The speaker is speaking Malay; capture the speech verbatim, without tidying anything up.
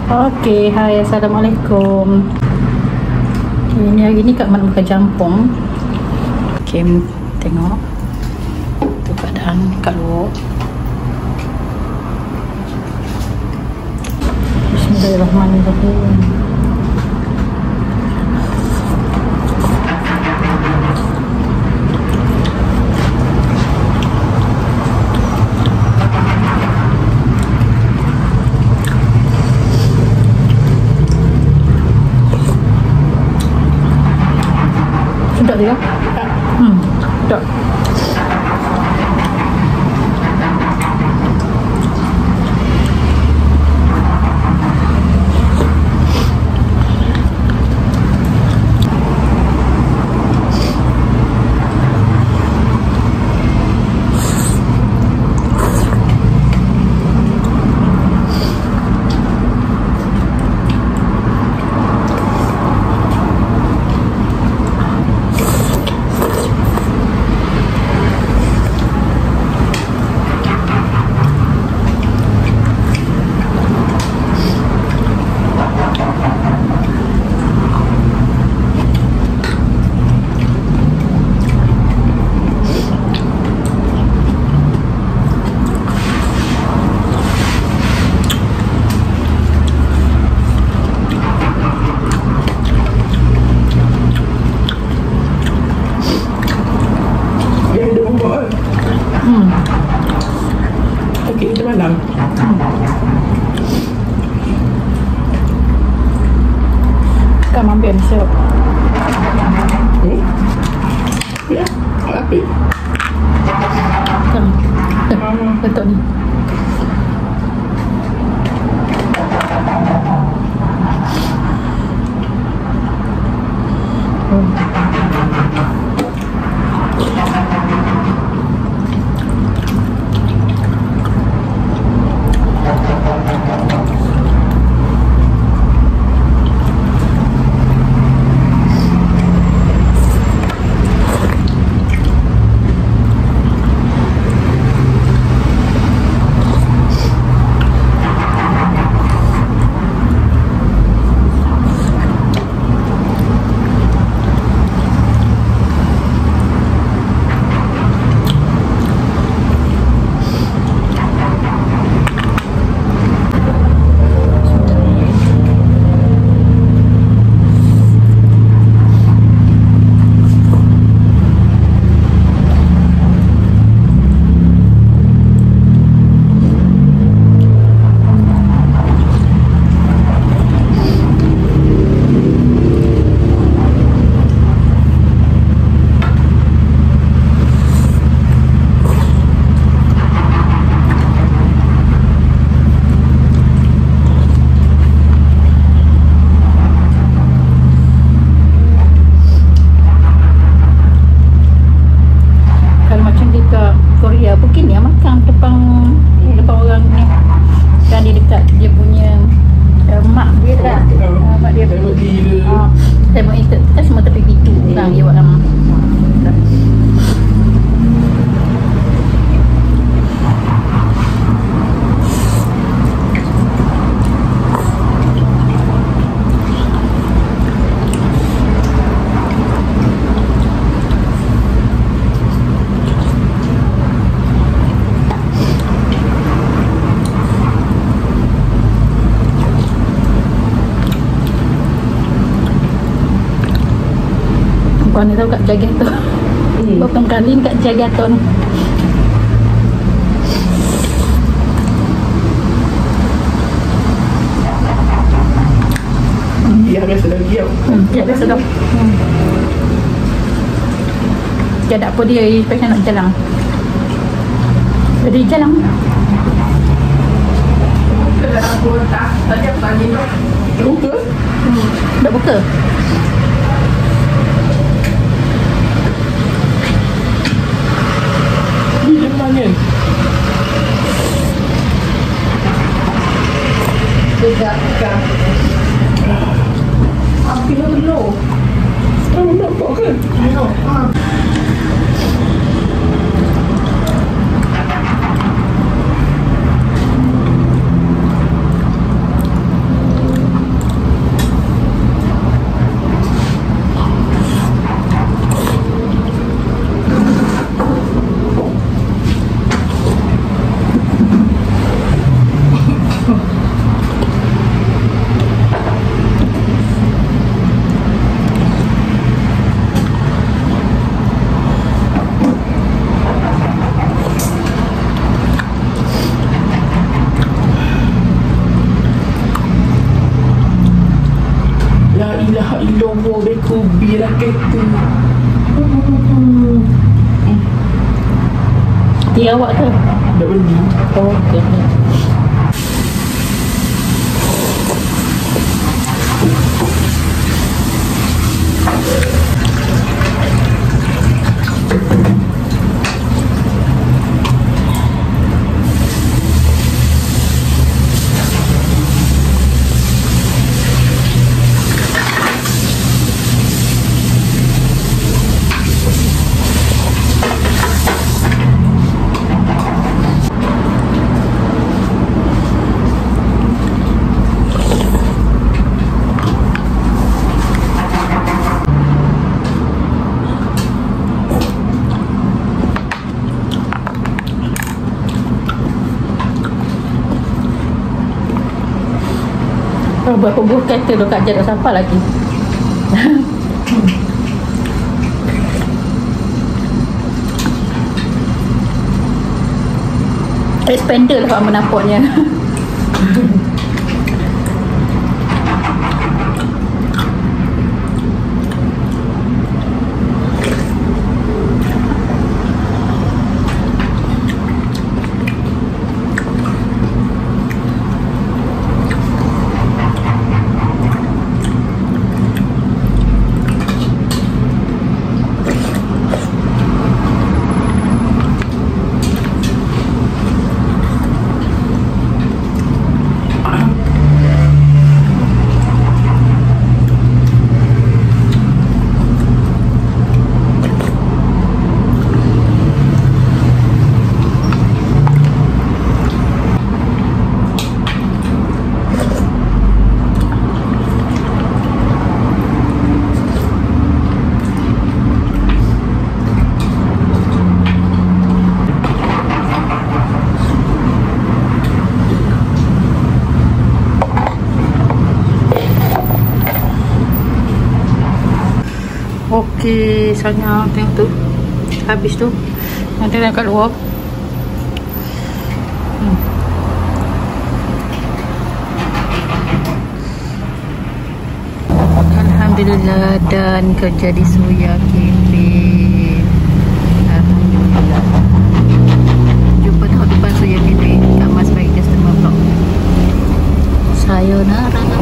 Okey, hai, assalamualaikum. Okay, ni hari ni Kak Man makan jampung. Okey, tengok tu keadaan kat luar. Bismillahirrahmanirrahim. Sedap dia. Hmm, sedap. Hmm. Okey, macam mana? Hmm. Kan ambil sirup. Hmm? Ya, apa? Kan. Eh, betul ni. Oh. Korea mungkin dia makan depan depan orang ni kan, dia dekat dia punya uh, mak dia tak uh, mak dia tengok dia uh, tengok itu kita semua tepi pintu orang dia buat lama. Puan ni tahu kat jaga tu. Hmm. Berapa kali kat jaga tu. Ya, biasa dah diam. Hmm, ya biasa dah. Hmm. Dia apa dia pasal nak jalan. Jadi jalan. Aku tak tadi apa lagi tu? Buka? Hmm. Dah buka. Angin. Tidak kan. Api dah telur. Sekarang nak kok ke? Ya. Ha. Lobo beko bila kereta. Dia awak tu? Dah beli. Oh, okey. Oh, berapa buah kereta tu Kak Jad tak sampai lagi. Expander lah Pak menampaknya. Okey, misalnya tengok tu. Habis tu. Nanti nak kat luar. Hmm. Alhamdulillah, dan kerja di Suria Cafe. Alhamdulillah. Jumpa tahun depan Suria Cafe. Kat Mas Baik Customer Vlog. Sayonara.